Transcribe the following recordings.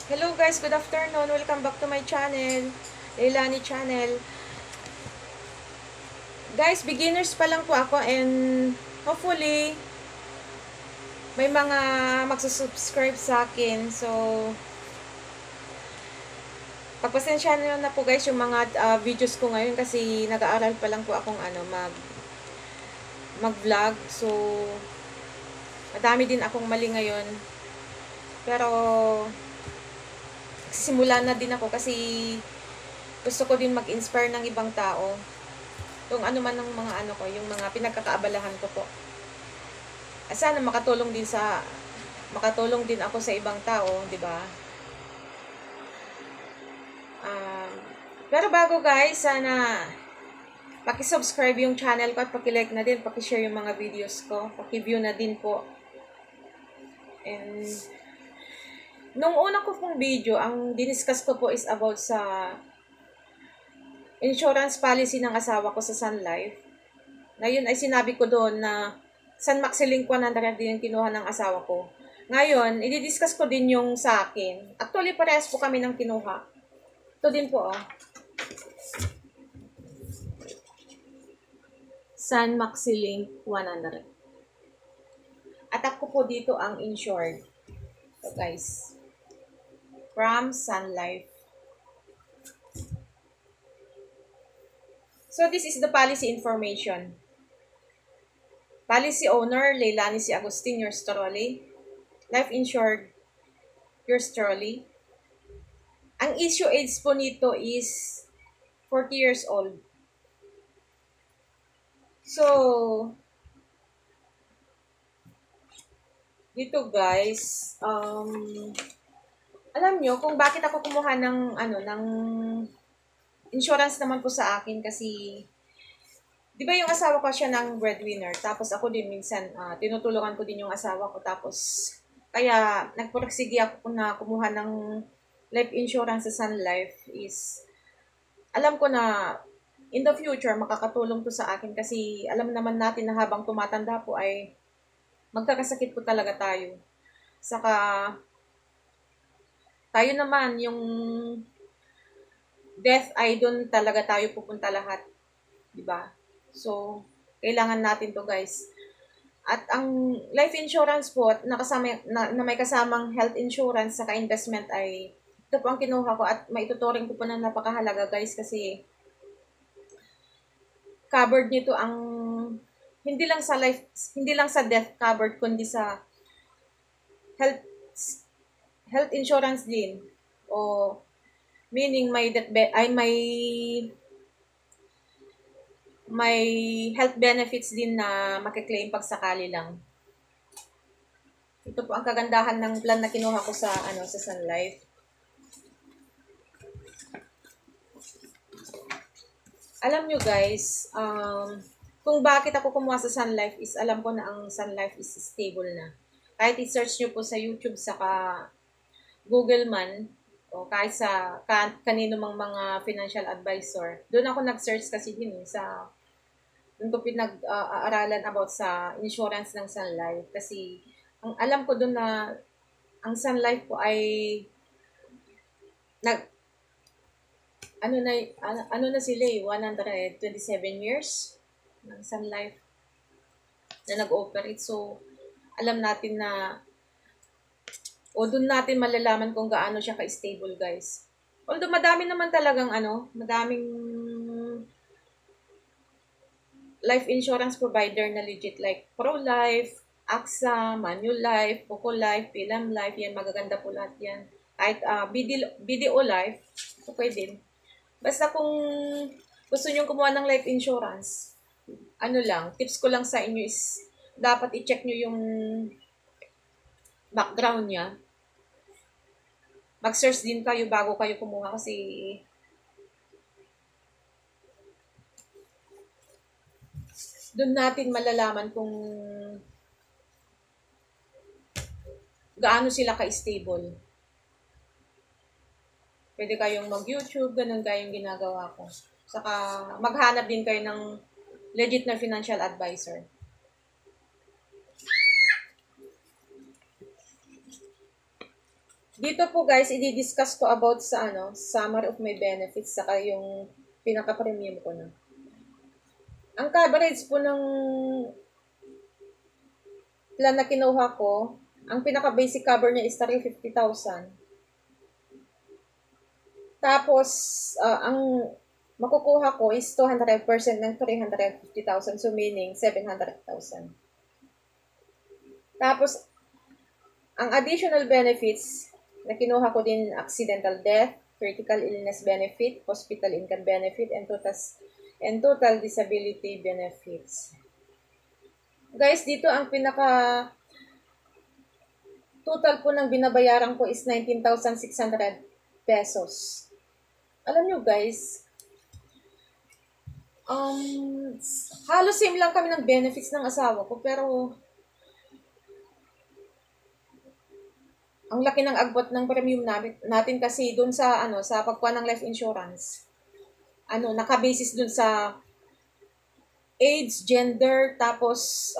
Hello guys, good afternoon. Welcome back to my channel, Leilani channel. Guys, beginners pa lang po ako and hopefully may mga magsusubscribe sa akin. So, pagpasensyahan nyo na po guys yung mga videos ko ngayon kasi nag-aaral pa lang po akong mag-vlog. So, madami din akong mali ngayon. Pero, simula na din ako kasi gusto ko din mag-inspire ng ibang tao. Kung ano man ng mga yung mga pinagkakaabalahan ko po. Sana makatulong din ako sa ibang tao, 'di ba? Pero bago guys, sana paki-subscribe yung channel ko at paki-like na din, paki-share yung mga videos ko, paki-view na din po. And nung una ko pong video, ang diniscuss ko po is about sa insurance policy ng asawa ko sa Sun Life. Ngayon ay sinabi ko doon na San Maxiling 100 din yung kinuha ng asawa ko. Ngayon, i-discuss ko din yung sa akin. Actually, parehas po kami ng kinuha. Ito din po, San Maxiling 100. At ako po dito ang insured. So, guys. From Sun Life. So, this is the policy information. Policy owner, Leilani C. Agustin, yours truly. Life insured, yours truly. Ang issue age po nito is 40 years old. So, dito guys, alam nyo kung bakit ako kumuha ng, ng insurance naman po sa akin kasi di ba yung asawa ko siya ng breadwinner, tapos ako din minsan, tinutulungan ko din yung asawa ko, tapos, kaya, nagpuraksigi ako na kumuha ng life insurance sa Sun Life is, alam ko na, in the future, makakatulong to sa akin kasi, alam naman natin na habang tumatanda po ay, magkakasakit po talaga tayo. Saka, tayo naman, yung, death ay doon talaga tayo pupunta lahat. Diba? So, kailangan natin to guys. At ang life insurance po, na may kasamang health insurance saka investment ay, ito po ang kinuha ko at maituturing ko po na napakahalaga guys kasi covered nito ang, hindi lang sa death covered, kundi sa health insurance din. O, meaning may health benefits din na makiklaim pag sakali lang. Ito po ang kagandahan ng plan na kinuha ko sa sa Sun Life. Alam nyo guys, kung bakit ako kumuha sa Sun Life is alam ko na ang Sun Life is stable na. Kahit i-search nyo po sa YouTube saka Google man, o kahit sa kanino mang mga financial advisor. Doon ako nag-search kasi din doon ko pinag-aaralan about sa insurance ng Sun Life. Kasi, ang alam ko doon na, ang Sun Life po ay, ano na sila 127 years ng Sun Life na nag-operate. So, alam natin na, o doon natin malalaman kung gaano siya ka-stable guys. Although madami naman talagang madaming life insurance provider na legit like Pro-Life, AXA, Manulife, Poco Life, Pilam Life, yan magaganda po lahat yan. Kahit BDO Life, okay din. Basta kung gusto nyo kumuha ng life insurance, tips ko lang sa inyo is dapat i-check nyo yung background niya. Mag-search din kayo bago kayo kumuha kasi doon natin malalaman kung gaano sila ka-stable. Pwede kayong mag-YouTube, ganun kayong ginagawa ko. Saka maghanap din kayo ng legit na financial advisor. Dito po guys, i-discuss ko about sa summary of my benefits saka yung pinaka-premium ko na. Ang coverage po ng plan na kinuha ko, ang pinaka-basic cover niya is 350,000. Tapos, ang makukuha ko is 200% ng 350,000. So, meaning 700,000. Tapos, ang additional benefits na kinuha ko din, accidental death, critical illness benefit, hospital income benefit, and total disability benefits. Guys, dito ang pinaka total po ng binabayaran ko is 19,600 pesos. Alam nyo guys, halos same lang kami ng benefits ng asawa ko, pero ang laki ng agwat ng premium natin kasi dun sa sa pagkuha ng life insurance. Nakabasis dun sa age, gender, tapos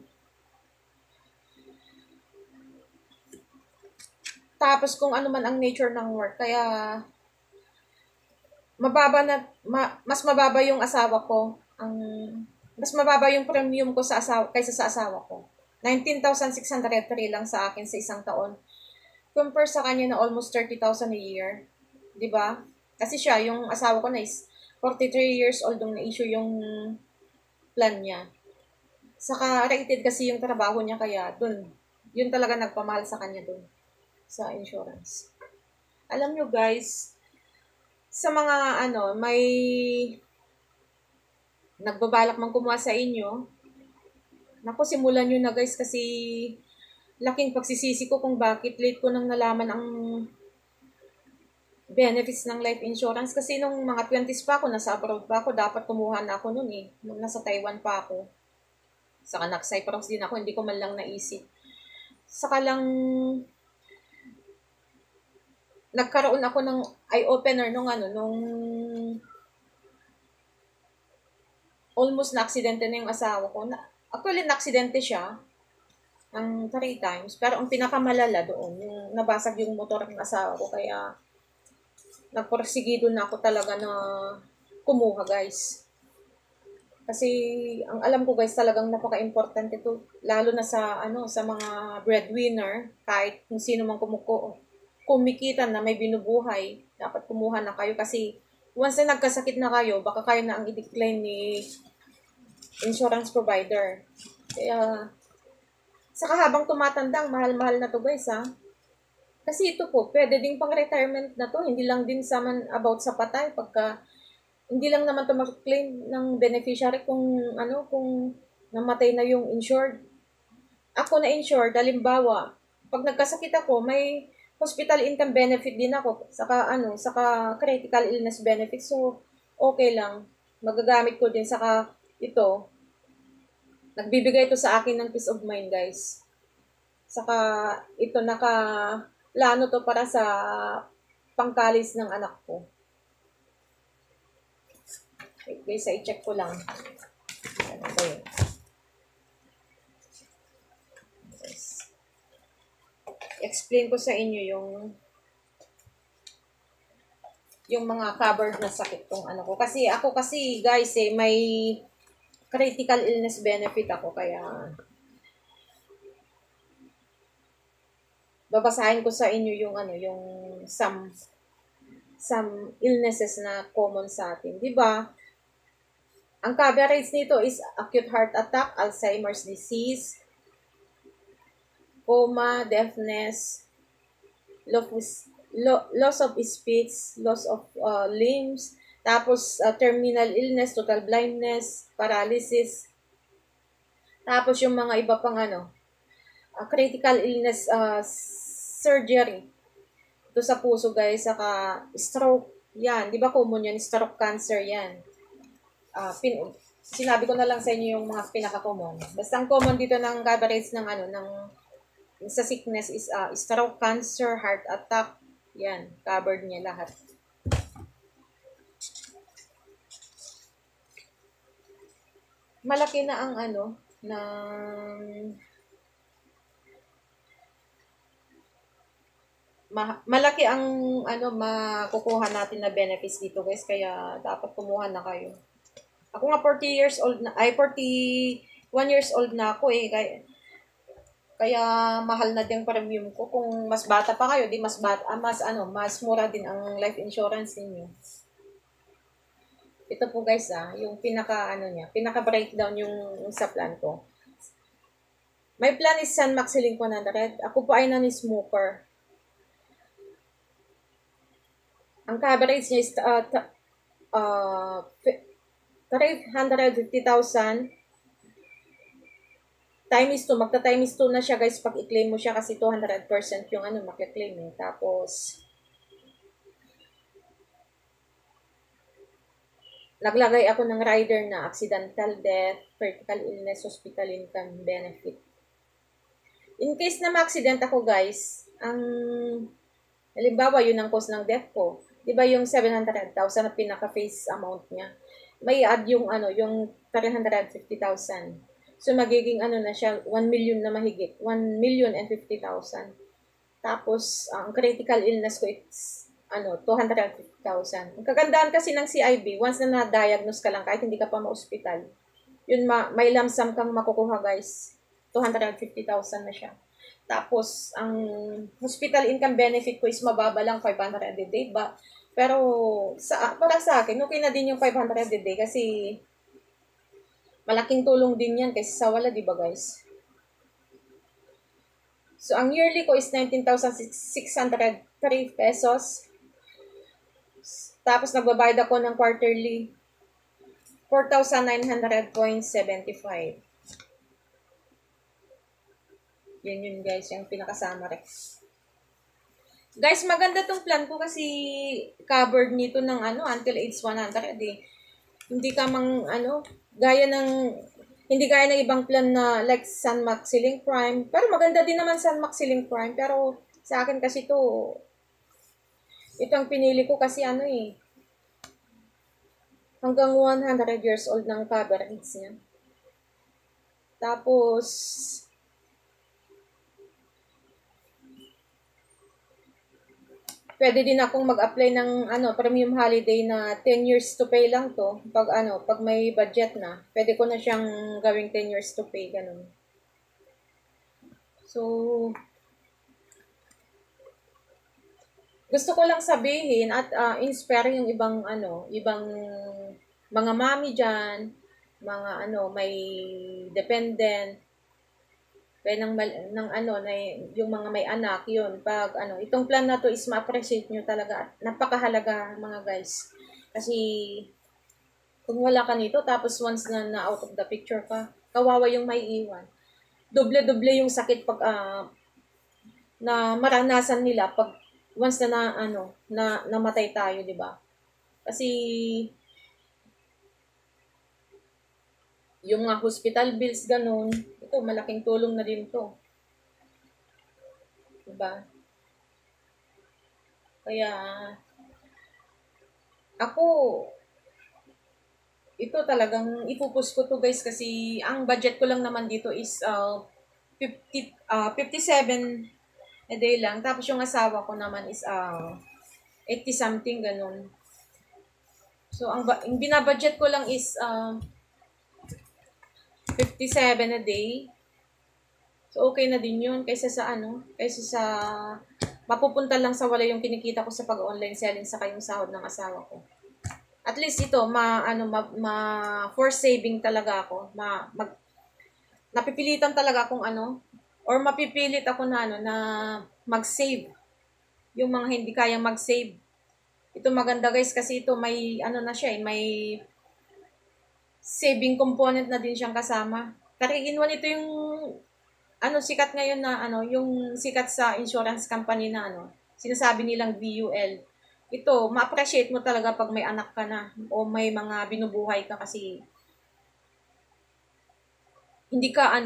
kung ano man ang nature ng work. Kaya mas mababa yung asawa ko. Mas mababa yung premium ko kaysa sa asawa ko. 19,603 lang sa akin sa isang taon. Compare sa kanya na almost 30,000 a year. 'Di ba? Kasi siya, yung asawa ko na is 43 years old nung na-issue yung plan niya. Saka rated kasi yung trabaho niya, kaya yun talaga nagpamahal sa kanya dun sa insurance. Alam nyo guys, sa mga may nagbabalak mang kumuha sa inyo, naku, simulan nyo na guys, kasi laking pagsisisi ko kung bakit late ko nang nalaman ang benefits ng life insurance. Kasi nung mga 20s pa ako, nasa abroad pa ako, dapat kumuha na ako nun nung nasa Taiwan pa ako. Saka nag-Cyprus din ako, hindi ko man lang naisip. Saka lang nagkaroon ako ng eye-opener nung almost na-aksidente na yung asawa ko. Actually, na-aksidente siya ng 3 times. Pero ang pinakamalala doon, yung nabasag yung motor ng asawa ko. Kaya, nagporsigido na ako talaga na kumuha, guys. Kasi, ang alam ko, guys, talagang napaka-importante to. Lalo na sa mga breadwinner, kahit kung sino mang kumikita na may binubuhay, dapat kumuha na kayo. Kasi, once na nagkasakit na kayo, baka kayo na ang i-decline ni insurance provider. Kaya, saka habang tumatanda, ang mahal-mahal na to guys Kasi ito po, pwede ding pang-retirement na to. Hindi lang din about sa patay. Hindi lang naman to mag-claim ng beneficiary kung namatay na yung insured. Ako na insured, halimbawa, pag nagkasakit ako, may hospital income benefit din ako. Saka critical illness benefit. So, okay lang. Magagamit ko din. Saka ito, nagbibigay ito sa akin ng peace of mind, guys. Saka ito plano to para sa pangkalis ng anak ko. Wait, guys, i-check ko lang. Ano ba yun? Yes. Explain ko sa inyo yung mga covered na sakit kung ano ko. Kasi ako guys, may critical illness benefit ako, kaya babasahin ko sa inyo yung some illnesses na common sa atin, 'di ba? Ang coverage nito is acute heart attack, Alzheimer's disease, coma, deafness, loss of speech, loss of limbs, tapos terminal illness, total blindness, paralysis. Tapos yung mga iba pang critical illness surgery. Ito sa puso guys, saka stroke. Yan, di ba common yan? Stroke cancer yan. Sinabi ko na lang sa inyo yung mga pinaka-common. Basta ang common dito ng coverage sa sickness is stroke, cancer, heart attack. Yan, covered niya lahat. Malaki na ang malaki ang makukuha natin na benefits dito guys, kaya dapat kumuha na kayo. Ako nga 40 years old na, 41 years old na ako eh, kaya mahal na din premium ko. Kung mas bata pa kayo, di mas mura din ang life insurance ninyo. Ito po guys yung pinaka breakdown yung sa plan ko. My plan is San Maxiling 100. Ako po ay non-smoker. Ang coverage niya is 350,000 times 2. Magta-times 2 na siya guys pag i-claim mo siya kasi 200% yung makiklaim eh. Tapos, naglagay ako ng rider na accidental death, critical illness, hospital income benefit. In case na ma-accident ako guys, halimbawa yun ang cause ng death ko. Diba yung 700,000 na pinaka-face amount niya? May add yung yung 350,000. So magiging na siya 1 million na mahigit, 1,050,000. Tapos ang critical illness ko it's 250,000. Ang kagandahan kasi ng CIB, once na na-diagnose ka lang kahit hindi ka pa ma-hospital, yun may lump sum kang makukuha guys. 250,000 na siya. Tapos, ang hospital income benefit ko is mababa lang 500 a day. Pero, para sa akin, okay na din yung 500 a day kasi malaking tulong din yan kasi sa wala, di ba guys? So, ang yearly ko is 19,603 pesos. Tapos, nagbabayad ako ng quarterly 4,900.75. Yun guys, yung pinaka-summary. Guys, maganda tong plan ko kasi covered nito ng until age 100 eh. Hindi ka hindi gaya ng ibang plan na like San Maxiling Prime. Pero maganda din naman San Maxiling Prime. Pero sa akin kasi ito ang pinili ko kasi hanggang 100 years old ng coverage niya. Tapos, pwede din akong mag-apply ng premium holiday na 10 years to pay lang to. Pag may budget na, pwede ko na siyang gawing 10 years to pay, ganun. So, gusto ko lang sabihin at inspire yung ibang mga mami diyan, mga may dependent, yung mga may anak, yun. Pag itong plan na to is ma-appreciate nyo talaga. Napakahalaga mga guys. Kasi, kung wala ka nito, tapos once na out of the picture ka, kawawa yung may iwan. Doble-doble yung sakit pag, na maranasan nila pag once na namatay tayo, di ba? Kasi, yung mga hospital bills, ganun, ito, malaking tulong na din to. Diba? Kaya, ako, ito talagang ipupus ko to guys kasi ang budget ko lang naman dito is 57 a day lang. Tapos yung asawa ko naman is 80 something, ganun. So, ang binabudget ko lang is 57 a day. So, okay na din yun kaysa sa mapupunta lang sa wala yung kinikita ko sa pag-online selling sa kayong sahod ng asawa ko. At least ito, force saving talaga ako. Napipilitan talaga akong or mapipilit ako na mag-save. Yung mga hindi kayang mag-save. Ito maganda guys kasi ito may na siya may saving component na din siyang kasama. 3-in-1 ito yung sikat ngayon na yung sikat sa insurance company na sinasabi nilang VUL. Ito, ma-appreciate mo talaga pag may anak ka na o may mga binubuhay ka kasi hindi ka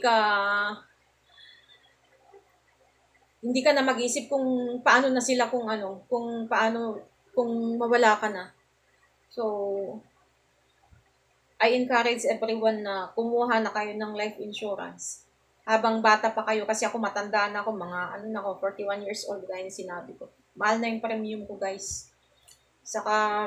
na mag-isip kung paano na sila kung mawala ka na. So, I encourage everyone na kumuha na kayo ng life insurance. habang bata pa kayo, kasi ako matanda na ako, mga ano na ako, 41 years old, gaya yung sinabi ko. Mahal na yung premium ko, guys. Saka,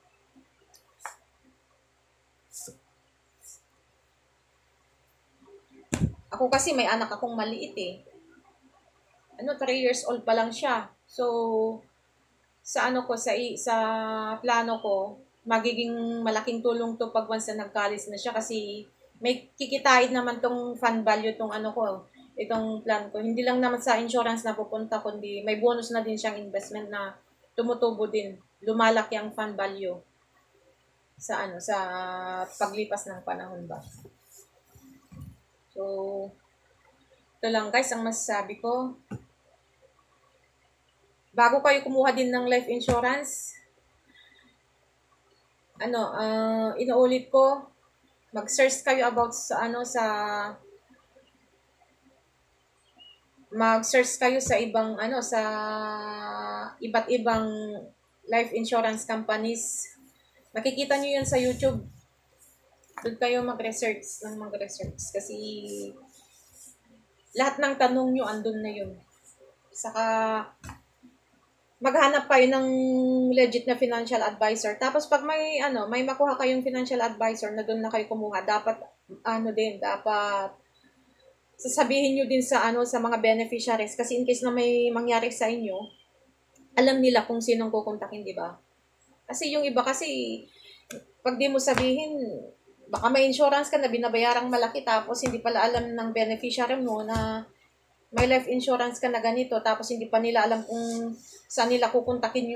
ako kasi may anak akong maliit eh. 3 years old pa lang siya. So, sa ano ko, sa plano ko, magiging malaking tulong to pag once na nag-college na siya, kasi may kikitain naman tong fund value tong ano ko, itong plan ko. Hindi lang naman sa insurance na pupunta, kundi may bonus na din siyang investment na tumutubo din. Lumalaki ang fund value sa paglipas ng panahon ba. So, ito lang guys ang masasabi ko. Bago kayo kumuha din ng life insurance, inuulit ko, mag-search kayo about mag-search kayo sa sa iba't ibang life insurance companies. Makikita nyo yun sa YouTube. Doon kayo mag-research kasi lahat ng tanong nyo andun na yun. Saka maghanap kayo ng legit na financial advisor. Tapos pag may makuha kayong financial advisor na doon na kayo kumuha, dapat dapat sasabihin nyo din sa mga beneficiaries, kasi in case na may mangyari sa inyo, alam nila kung sinong kukontakin, di ba? Kasi yung iba kasi, pag di mo sabihin, baka may insurance ka na binabayarang malaki, tapos hindi pala alam ng beneficiary mo na may life insurance ka na ganito, tapos hindi pa nila alam kung saan nila kukontakin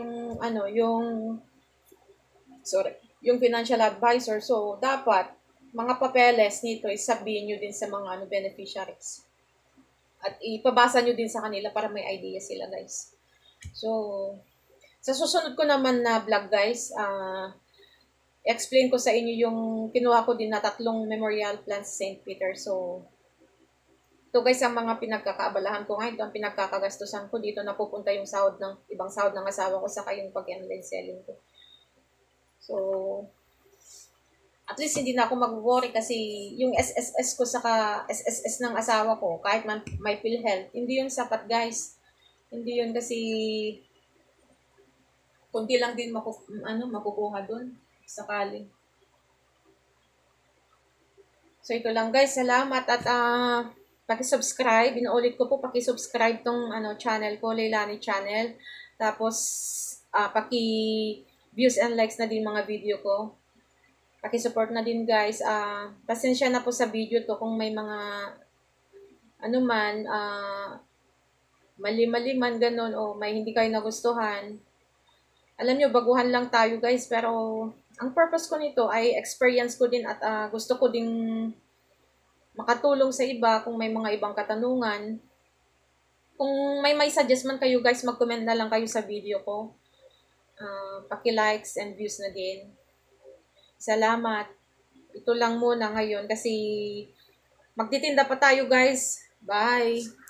yung financial advisor. So, dapat, mga papeles nito isabihin nyo din sa mga beneficiaries. At ipabasa nyo din sa kanila para may idea sila, guys. So, sa susunod ko naman na vlog, guys, explain ko sa inyo yung kinuha ko din na 3 memorial plants sa St. Peter. So, ito guys ang mga pinagkakaabalahan ko ngayon. Ito ang pinagkakagastusan ko. Dito napupunta yung ibang sahod ng asawa ko, saka yung pag-online selling ko. So, at least hindi na ako mag-worry, kasi yung SSS ko saka SSS ng asawa ko, kahit man may PhilHealth, hindi yun sapat, guys. Hindi yun, kasi kunti lang din makukuha dun sakali. So ito lang guys, salamat at paki-subscribe. Inuulit ko po, paki-subscribe tong channel ko, Leilani Channel. Tapos paki-views and likes na din mga video ko. Paki-support na din guys. Pasensya na po sa video to kung may mga mali-mali man ganun, o may hindi kayo nagustuhan. Alam nyo, baguhan lang tayo guys, pero ang purpose ko nito ay experience ko din, at gusto ko ding makatulong sa iba kung may mga ibang katanungan. Kung may suggest man kayo guys, mag-comment na lang kayo sa video ko. Paki-likes and views na din. Salamat. Ito lang muna ngayon kasi magtitinda pa tayo guys. Bye!